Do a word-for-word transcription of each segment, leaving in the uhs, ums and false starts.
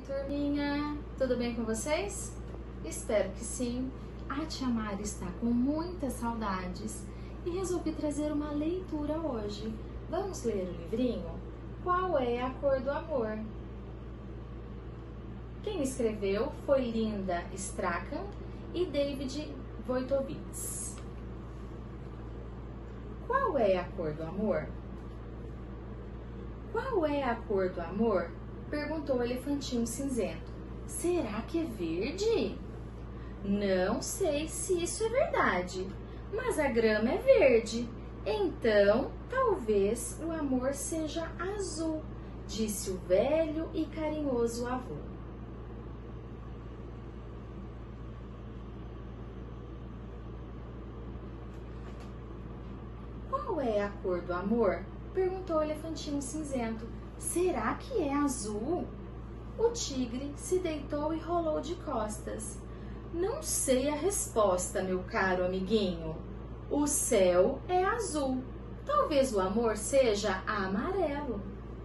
turminha! Tudo bem com vocês? Espero que sim. A tia Mari está com muitas saudades e resolvi trazer uma leitura hoje. Vamos ler o livrinho? Qual é a cor do amor? Quem escreveu foi Linda Strachan e David Wojtowicz. Qual é a cor do amor? Qual é a cor do amor? Perguntou o elefantinho cinzento. Será que é verde? Não sei se isso é verdade, mas a grama é verde. Então, talvez o amor seja azul, disse o velho e carinhoso avô. Qual é a cor do amor? Perguntou o elefantinho cinzento. Será que é azul? O tigre se deitou e rolou de costas. Não sei a resposta, meu caro amiguinho. O céu é azul. Talvez o amor seja amarelo.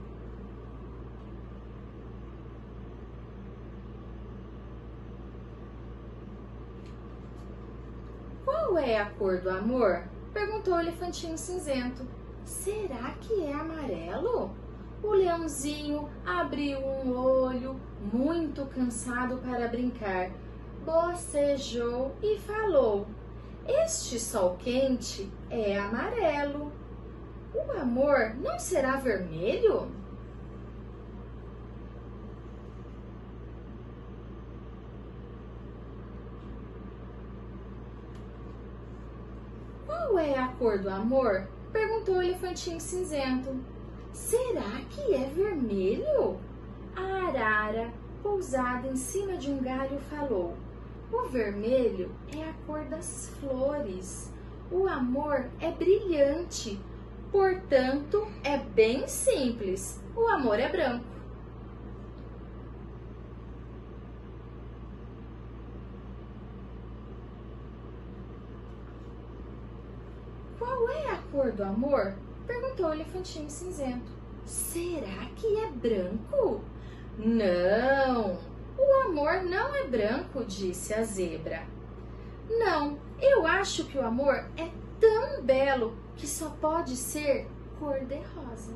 Qual é a cor do amor? Perguntou o elefantinho cinzento. Será que é amarelo? O leãozinho abriu um olho, muito cansado para brincar, bocejou e falou: este sol quente é amarelo. O amor não será vermelho? Qual é a cor do amor? Perguntou o elefantinho cinzento. Será que é vermelho? A arara, pousada em cima de um galho, falou: o vermelho é a cor das flores. O amor é brilhante, portanto, é bem simples. O amor é branco. Qual é a cor do amor? Perguntou o elefantinho cinzento. Será que é branco? Não, o amor não é branco, disse a zebra. Não, eu acho que o amor é tão belo que só pode ser cor-de-rosa.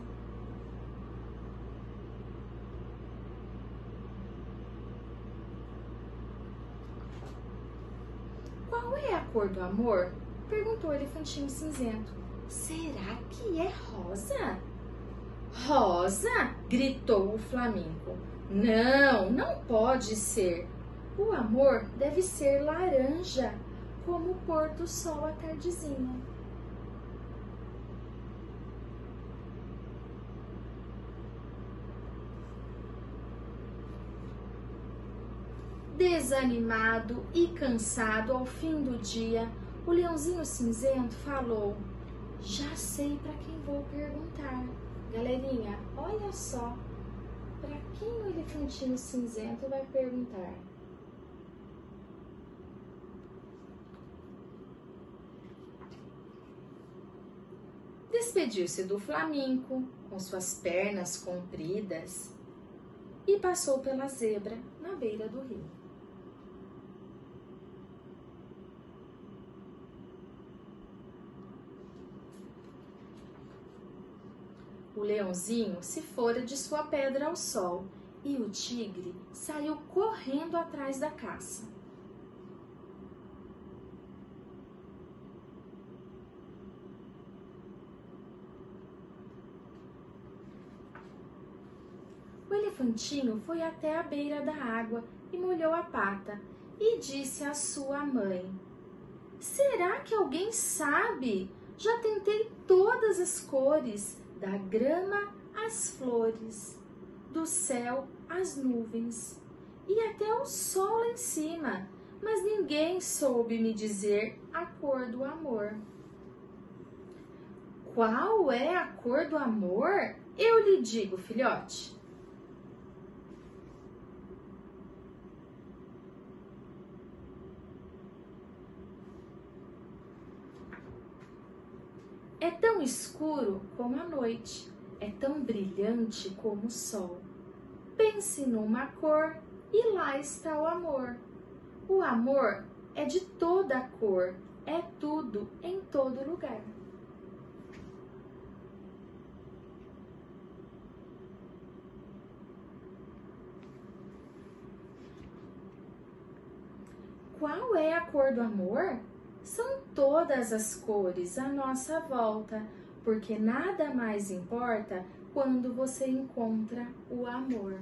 Qual é a cor do amor? Perguntou o elefantinho cinzento. Será que é rosa? Rosa? Gritou o flamingo. Não, não pode ser. O amor deve ser laranja, como o pôr do sol à tardezinha. Desanimado e cansado ao fim do dia, o leãozinho cinzento falou: já sei para quem vou perguntar. Galerinha, olha só, para quem o elefantinho cinzento vai perguntar? Despediu-se do flamingo com suas pernas compridas e passou pela zebra na beira do rio. O leãozinho se fora de sua pedra ao sol e o tigre saiu correndo atrás da caça. O elefantinho foi até a beira da água e molhou a pata e disse à sua mãe: será que alguém sabe? Já tentei todas as cores, da grama às flores, do céu às nuvens e até o sol lá em cima, mas ninguém soube me dizer a cor do amor. Qual é a cor do amor? Eu lhe digo, filhote. É tão escuro como a noite, é tão brilhante como o sol. pense numa cor e lá está o amor. O amor é de toda a cor, é tudo em todo lugar. Qual é a cor do amor? São todas as cores à nossa volta, porque nada mais importa quando você encontra o amor.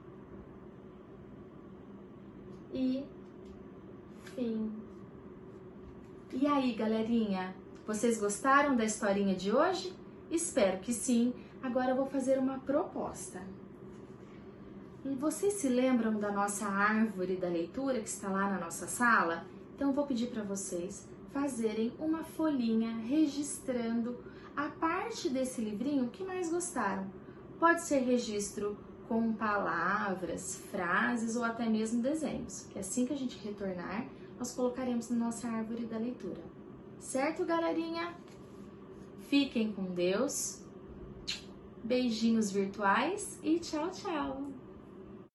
E fim. E aí, galerinha, vocês gostaram da historinha de hoje? Espero que sim. Agora eu vou fazer uma proposta. E vocês se lembram da nossa árvore da leitura que está lá na nossa sala? Então eu vou pedir para vocês fazerem uma folhinha registrando a parte desse livrinho que mais gostaram. Pode ser registro com palavras, frases ou até mesmo desenhos, que assim que a gente retornar, nós colocaremos na nossa árvore da leitura. Certo, galerinha? Fiquem com Deus, beijinhos virtuais e tchau, tchau!